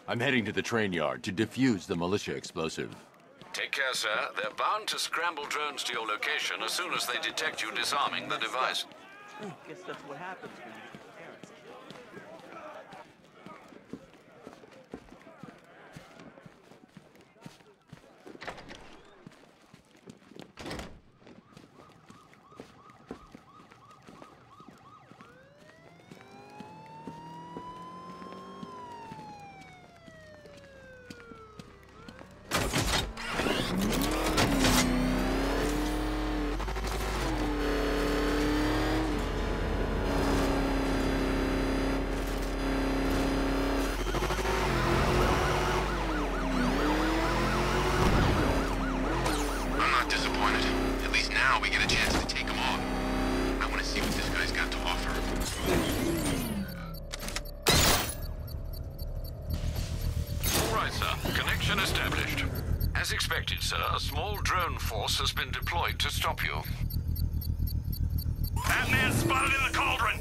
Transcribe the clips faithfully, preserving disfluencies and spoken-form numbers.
I'm heading to the train yard to defuse the militia explosive. Take care, sir. They're bound to scramble drones to your location as soon as they detect you disarming the device. I guess that's what happens when you get parents. Established. As expected, sir, a small drone force has been deployed to stop you. Batman spotted in the cauldron!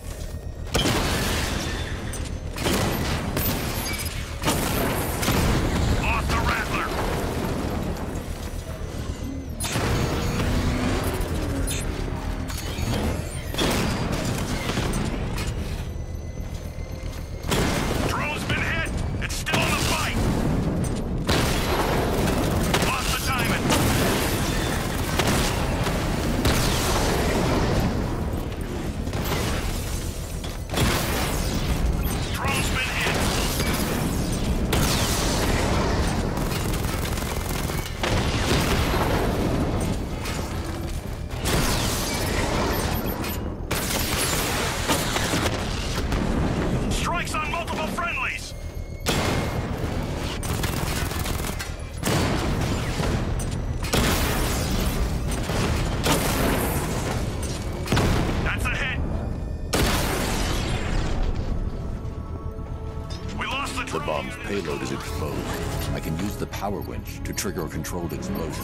Lost the Rattler! Drone's been hit! It's still in the fight! The bomb's payload is exposed. I can use the power winch to trigger a controlled explosion.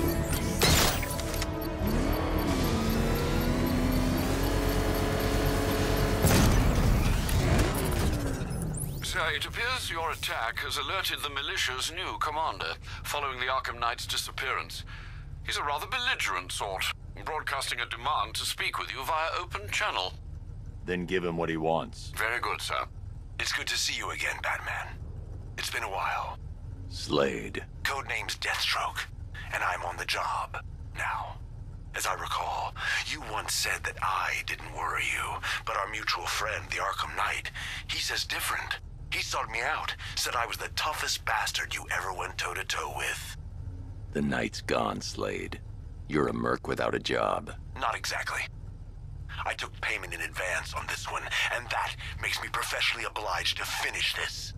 Sir, it appears your attack has alerted the militia's new commander, following the Arkham Knight's disappearance. He's a rather belligerent sort, broadcasting a demand to speak with you via open channel. Then give him what he wants. Very good, sir. It's good to see you again, Batman. It's been a while. Slade. Codename's Deathstroke, and I'm on the job now. As I recall, you once said that I didn't worry you, but our mutual friend, the Arkham Knight, he says different. He sought me out, said I was the toughest bastard you ever went toe-to-toe with. The night's gone, Slade. You're a merc without a job. Not exactly. I took payment in advance on this one, and that makes me professionally obliged to finish this.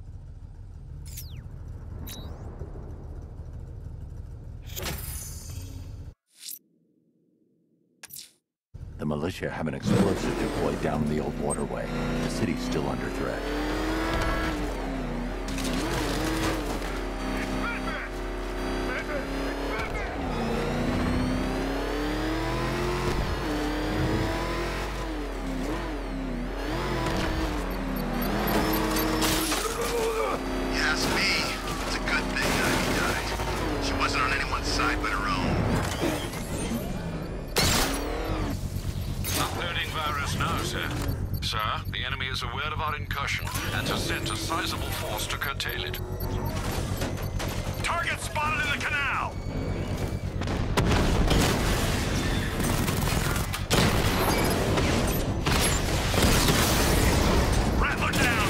The militia have an explosive deployed down the old waterway. The city's still under threat. Sir, the enemy is aware of our incursion and has sent a sizable force to curtail it. Target spotted in the canal! Rattler down!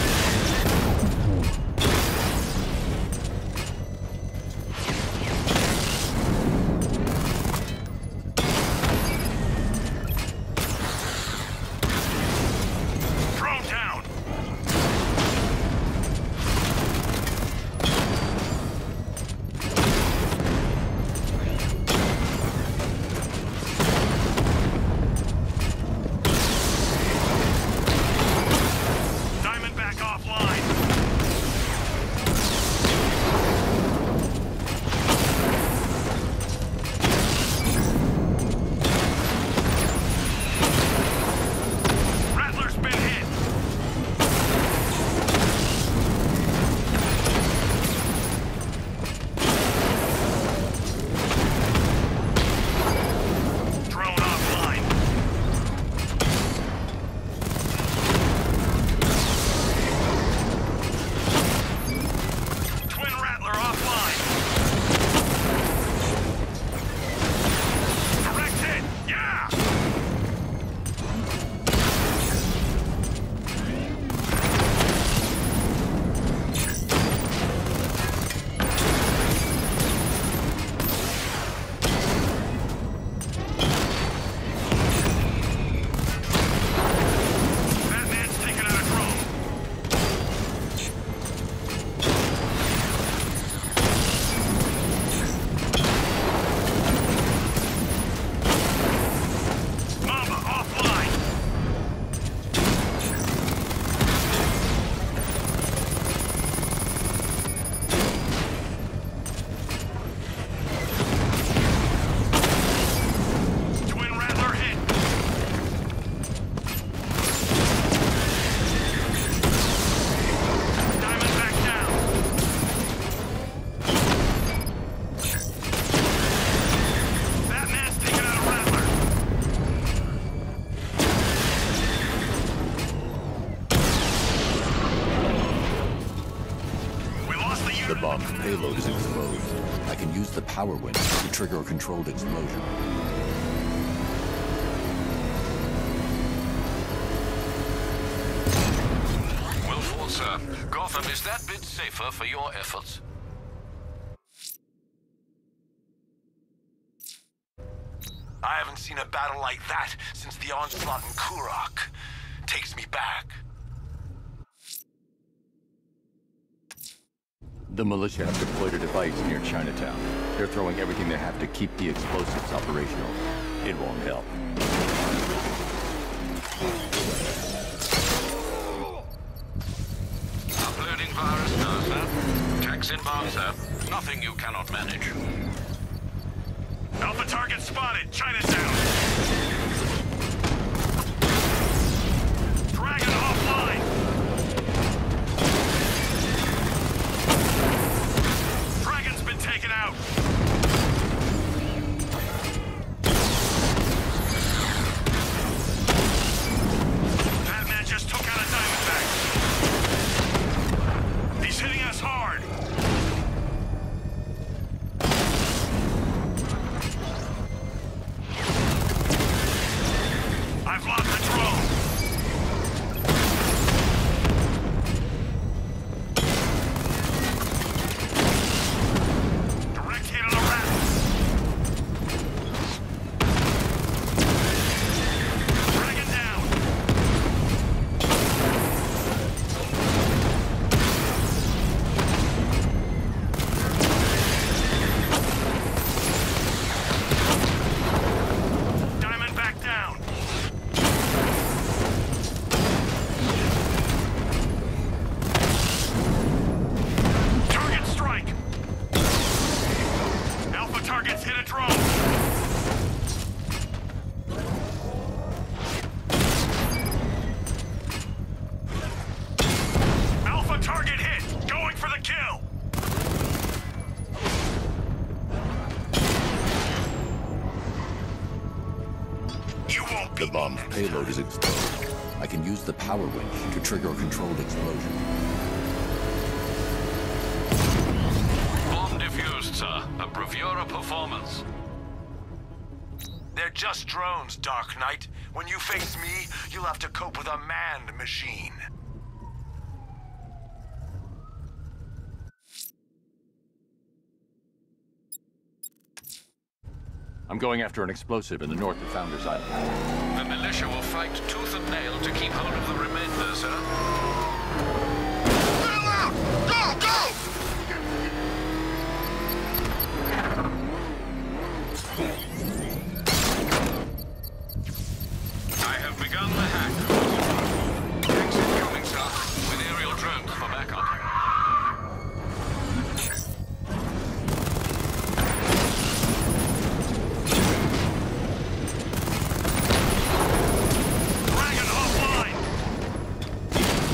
bomb's payload is exposed. I can use the power winch to trigger a controlled explosion. Well fought, sir. Gotham is that bit safer for your efforts. I haven't seen a battle like that since the onslaught in Kurok. Takes me back. The militia have deployed a device near Chinatown. They're throwing everything they have to keep the explosives operational. It won't help. Uploading virus now, sir. Tax inbound, sir. Nothing you cannot manage. Alpha target spotted. Chinatown. Dragon offline. Dragon's been taken out. Batman just took out a Diamondback. He's hitting us hard. I've lost the drone. Direct hit on the rat. Dragon down. Diamondback down. Target strike! Alpha targets hit a drone! Alpha target hit! Going for the kill! You won't be The bomb's payload is exposed. I can use the power winch to trigger a controlled explosion. Bomb defused, sir. A bravura performance. They're just drones, Dark Knight. When you face me, you'll have to cope with a manned machine. I'm going after an explosive in the north of Founders Island. The militia will fight tooth and nail to keep hold of the remainder, sir. Fill out! Go, go! I have begun the hack. Exit coming, sir. With aerial drones for backup. Dragon offline!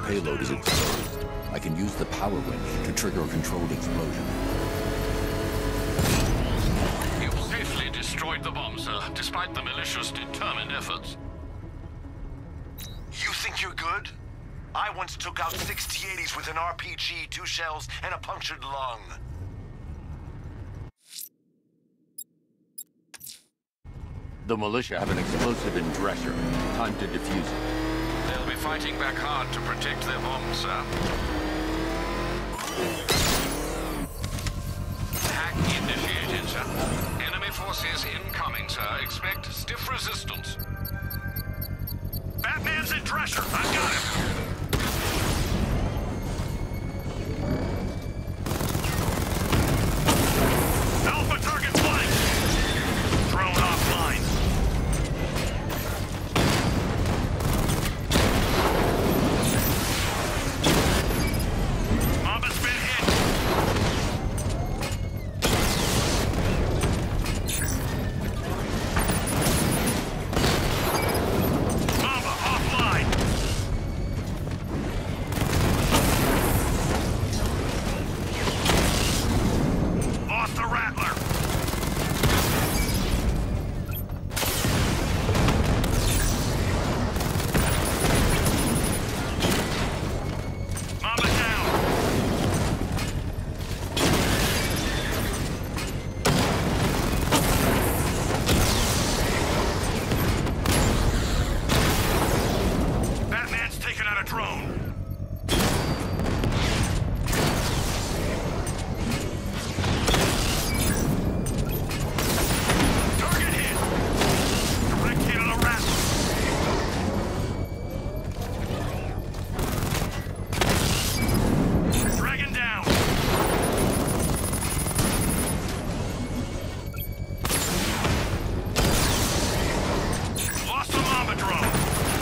payload is exposed. I can use the power winch to trigger a controlled explosion. You've safely destroyed the bomb, sir, despite the militia's determined efforts. You think you're good? I once took out six T eighties with an R P G, two shells, and a punctured lung. The militia have an explosive in Drescher. Time to defuse it. They'll be fighting back hard to protect their bomb, sir. Hack initiated, sir. Enemy forces incoming, sir. Expect stiff resistance. Batman's in Drescher. I've got him. Alpha target flanked. Drone offline. Mamba's been hit. Mamba offline. Lost the Rattler. Mamba down. Batman's taken out a drone. Target hit. Direct hit on a Rattler. Dragon down. Lost the Mamba drone.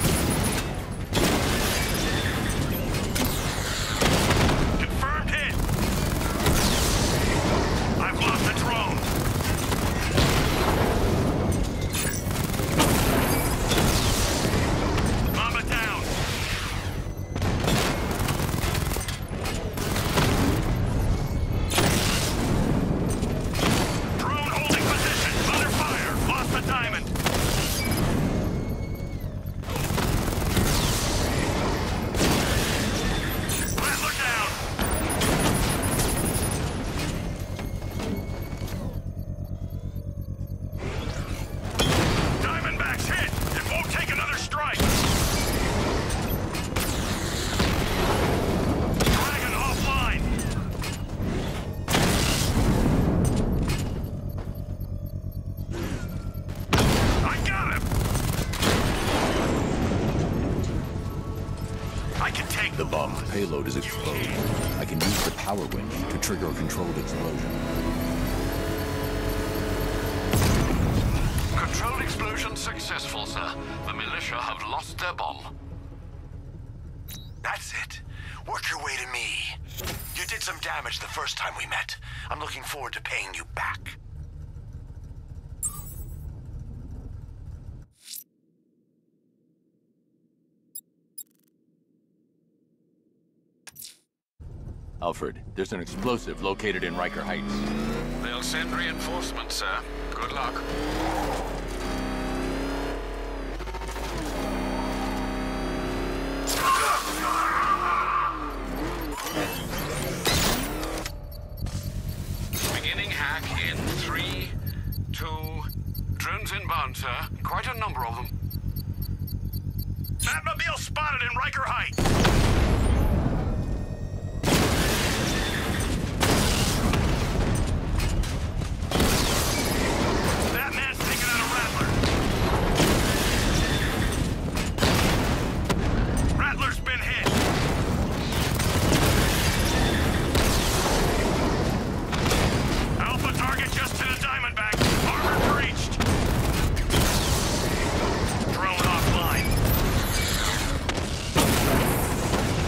Confirmed hit. I've lost the drone. Mamba down. Drone holding position. Under fire. Lost the diamond. Rattler down. Diamondback's hit. It won't take another strike. Dragon offline. I got him. I can take The bomb's payload is exposed. I can use the power winch to trigger a controlled explosion. Controlled explosion successful, sir. The militia have lost their bomb. That's it. Work your way to me. You did some damage the first time we met. I'm looking forward to paying you back. Alfred, there's an explosive located in Riker Heights. They'll send reinforcements, sir. Good luck. Beginning hack in three, two... Drones inbound, sir. Quite a number of them. Batmobile spotted in Riker Heights. Batman's taken out a Rattler. Rattler's been hit. Alpha target just to the Diamondback. Armor breached. Drone offline.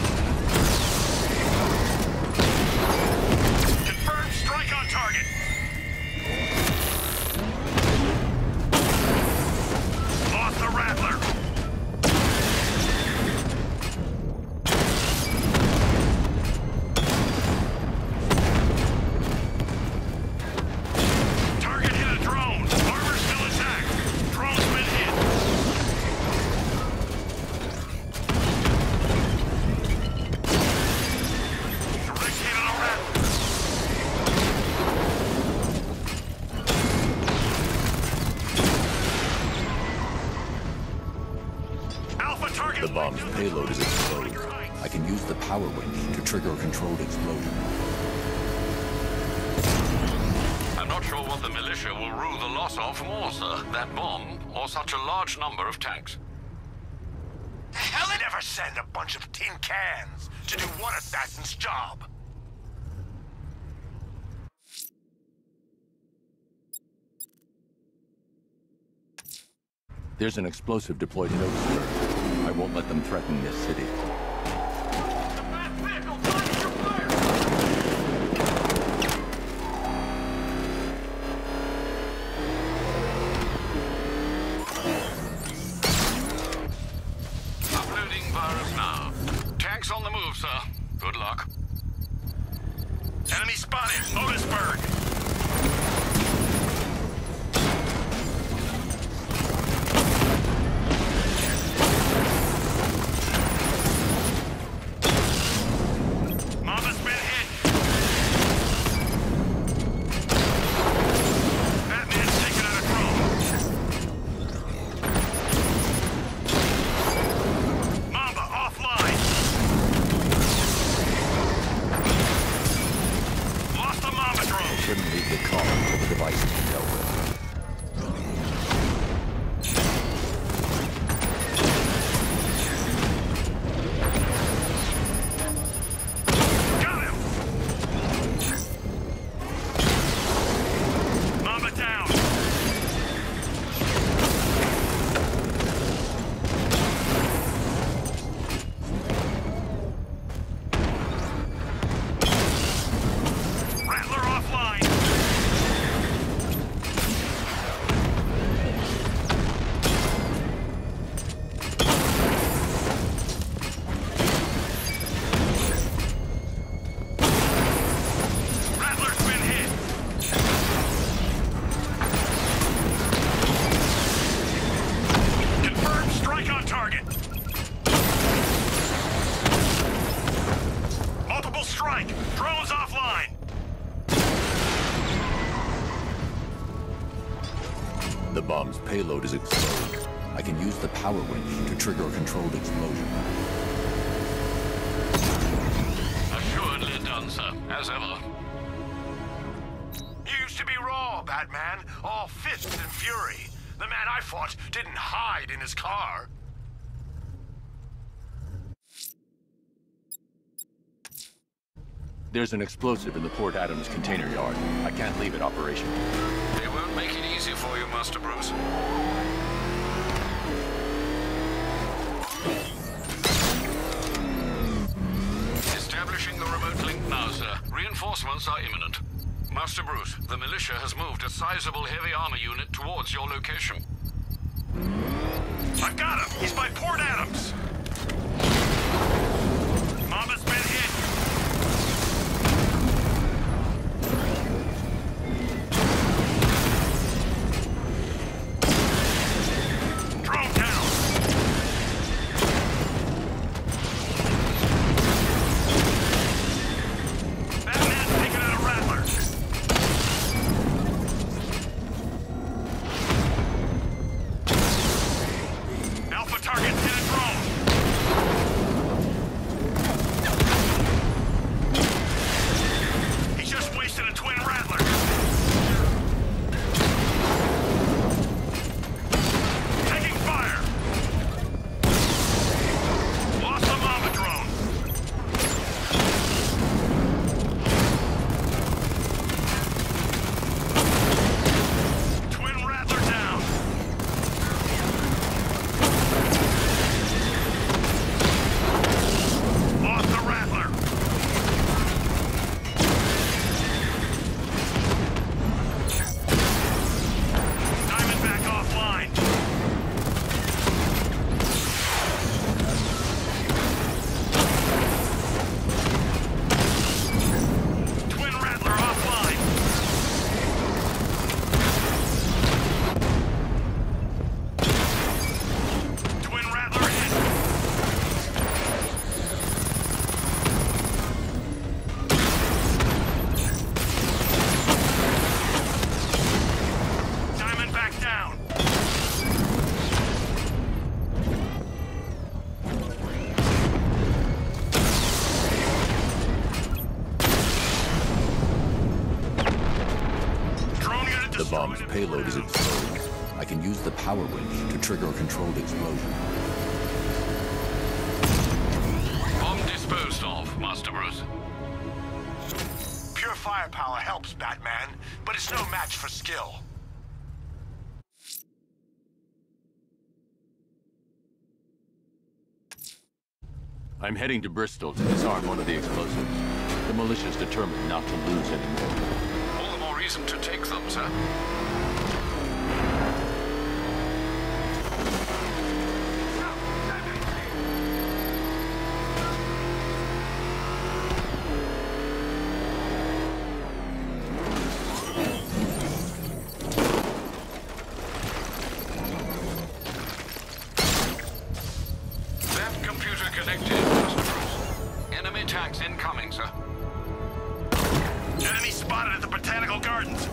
payload is exposed. I can use the power winch to trigger a controlled explosion. I'm not sure what the militia will rue the loss of more, sir. That bomb, or such a large number of tanks. Hell, I never send a bunch of tin cans to do one assassin's job. There's an explosive deployed in Oaksburg. I won't let them threaten this city. Uploading virus now. Tanks on the move, sir. Good luck. Enemy spotted, Otisburg. The bomb's payload is exposed. I can use the power winch to trigger a controlled explosion. Assuredly done, sir. As ever. You used to be raw, Batman. All fists and fury. The man I fought didn't hide in his car. There's an explosive in the Port Adams container yard. I can't leave it operational. They won't make it easy for you, Master Bruce. Establishing the remote link now, sir. Reinforcements are imminent. Master Bruce, the militia has moved a sizable heavy armor unit towards your location. I've got him! He's by Port Adams! Mama's been hit! Drone down! Batman's taking out a Rattler! Alpha target's hit a drone! bomb's payload is exposed. I can use the power winch to trigger a controlled explosion. Bomb disposed of, Master Bruce. Pure firepower helps, Batman, but it's no match for skill. I'm heading to Bristol to disarm one of the explosives. The militia's determined not to lose anymore. All the more reason to take them, sir. Incoming, sir. Enemy spotted at the Botanical Gardens.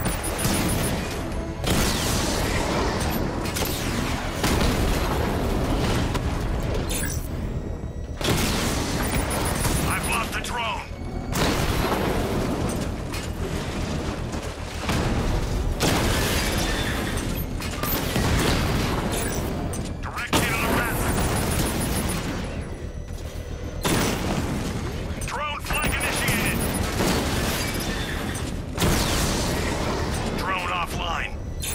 I've lost the drone. Direct hit on the Rattler. Drone flank initiated. Drone offline.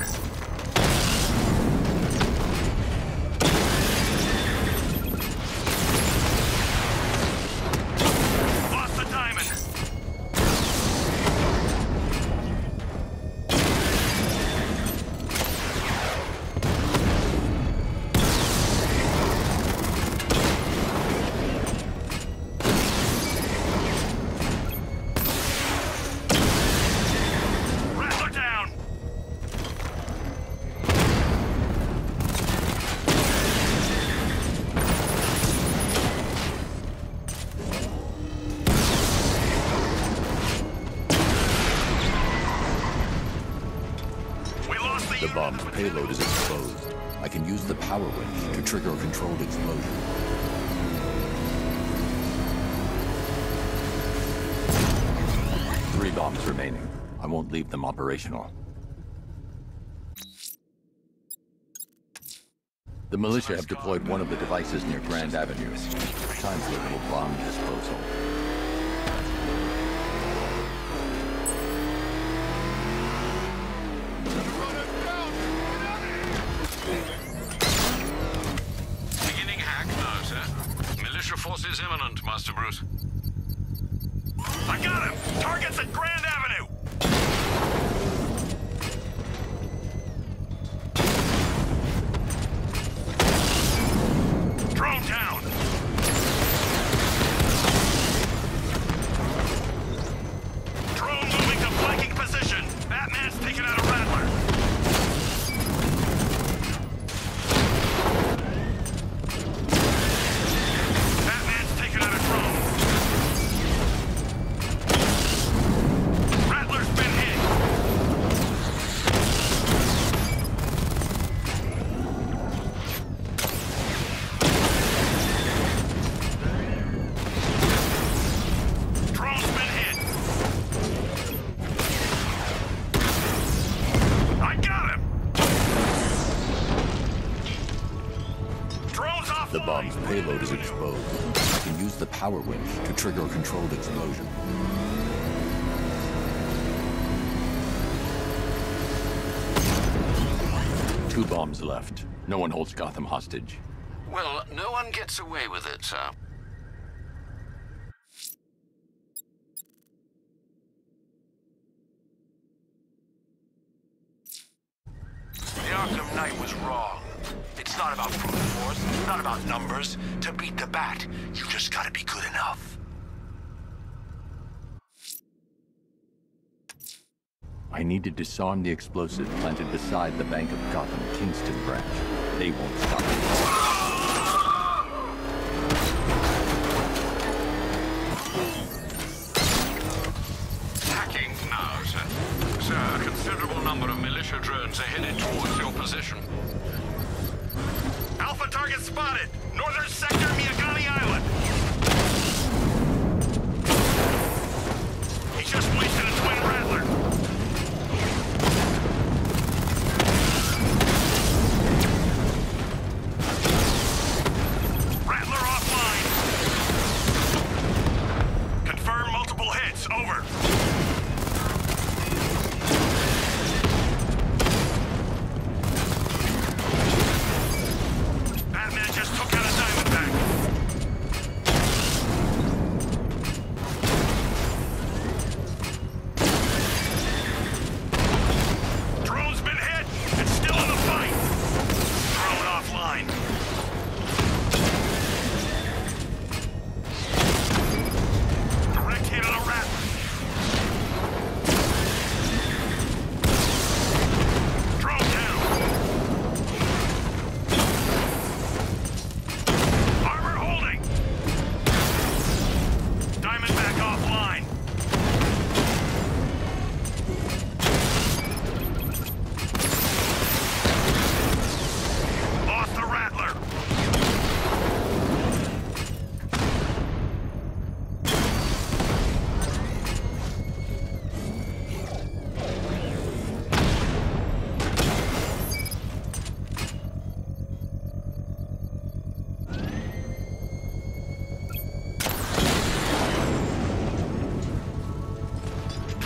Lost the diamond. Rattler down. We lost the The unit bomb's at the payload is exposed. I can use the power winch to trigger a controlled explosion. Three bombs remaining. I won't leave them operational. The militia have deployed one of the devices near Grand Avenue. Time for a little bomb disposal. Beginning hack now, sir. Militia forces imminent, Master Bruce. I got him! Target's at Grand Avenue! Drone down! Drone moving to flanking position. Batman's taking out a Rattler. Batman's taking out a drone. Rattler's been hit. Drone's been hit. I got him. Drone's off. The bomb's payload is exposed. I can use the power winch to trigger a controlled explosion. Two bombs left. No one holds Gotham hostage. Well, no one gets away with it, sir. The Arkham Knight was wrong. It's not about brute force, it's not about numbers. To beat the Bat, you just gotta be good enough. I need to disarm the explosive planted beside the Bank of Gotham Kingston branch. They won't stop me. Hacking now, sir. Sir, a considerable number of militia drones are headed towards your position. Alpha target spotted. Northern sector, Miyagani Island. He just wasted a twin Rattler.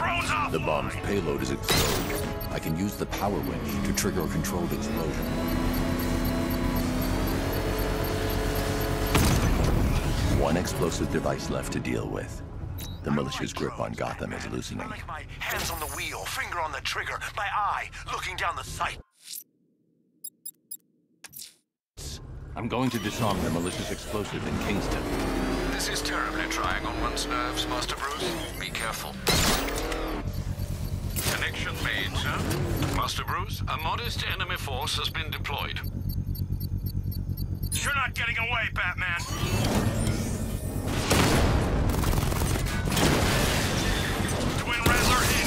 Drone's offline! The bomb's payload is exposed. I can use the power winch to trigger a controlled explosion. One explosive device left to deal with. The militia's grip on Gotham is loosening. I like my hands on the wheel, finger on the trigger, my eye looking down the sight. I'm going to disarm the malicious explosive in Kingston. This is terribly trying on one's nerves, Master Bruce. Be careful. Connection made, sir. Master Bruce, a modest enemy force has been deployed. You're not getting away, Batman! Twin Rattler hit!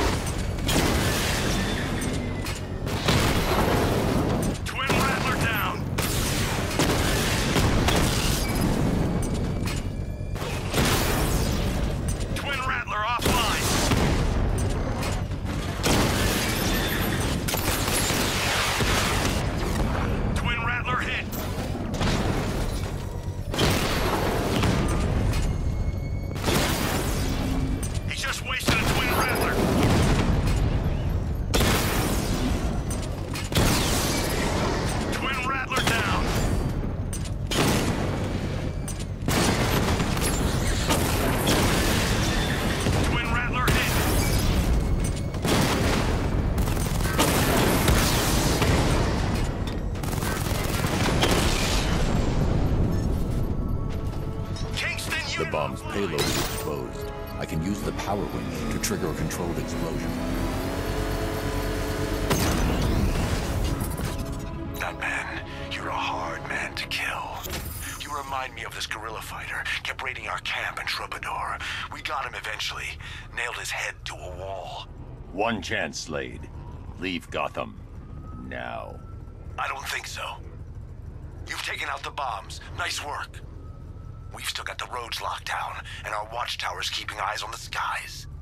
Twin Rattler down! Twin Rattler offline! Twin Rattler hit! He just wasted a Twin Rattler! Twin Rattler down! Twin Rattler hit! Kingston, you The bomb's payload is exposed. I can use the power winch to trigger a controlled explosion. Batman, you're a hard man to kill. You remind me of this guerrilla fighter, kept raiding our camp in Troubadour. We got him eventually, nailed his head to a wall. One chance, Slade. Leave Gotham. Now. I don't think so. You've taken out the bombs. Nice work. We've still got the roads locked down, and our watchtower's keeping eyes on the skies.